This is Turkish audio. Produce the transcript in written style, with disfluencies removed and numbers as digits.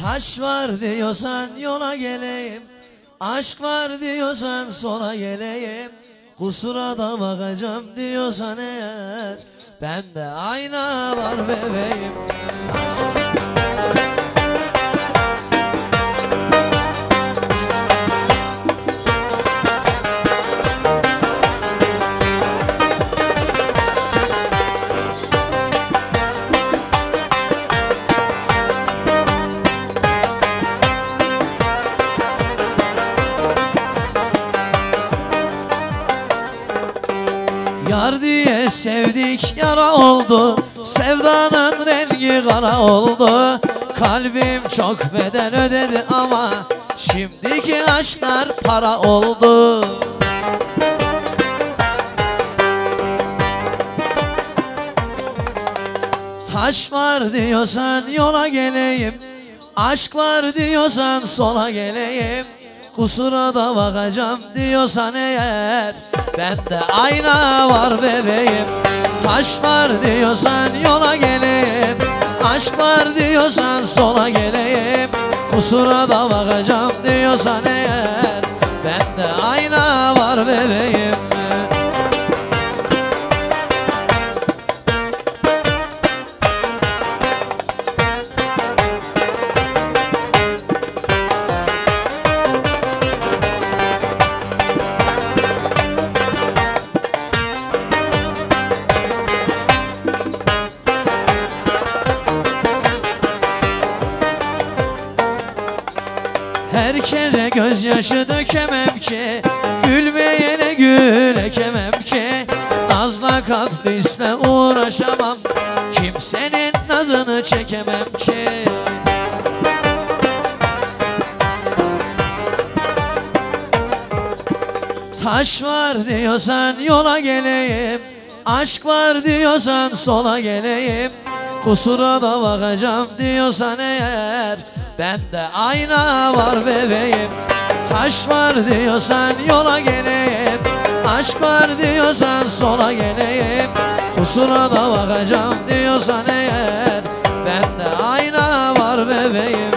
Taş var diyorsan yola geleyim, aşk var diyorsan sola geleyim. Kusura da bakacağım diyorsan eğer, bende ayna var bebeğim. Yar diye sevdik yara oldu, sevdanın rengi kara oldu. Kalbim çok bedel ödedi ama şimdiki aşklar para oldu. Taş var diyorsan yola geleyim, aşk var diyorsan sola geleyim. Kusura da bakacağım diyorsan eğer, bende ayna var bebeğim. Taş var diyorsan yola geleyim, aşk var diyorsan sola geleyim. Kusura da bakacağım diyorsan eğer, bende ayna var bebeğim. Herkese gözyaşı dökemem ki, gülmeyene gül ekemem ki. Nazla kaprisle uğraşamam, kimsenin nazını çekemem ki. Taş var diyorsan yola geleyim, aşk var diyorsan sola geleyim. Kusura da bakacağım diyorsan eğer, bende ayna var bebeğim. Taş var diyorsan yola geleyim, aşk var diyorsan sola geleyim. Kusura da bakacağım diyorsan eğer, bende ayna var bebeğim.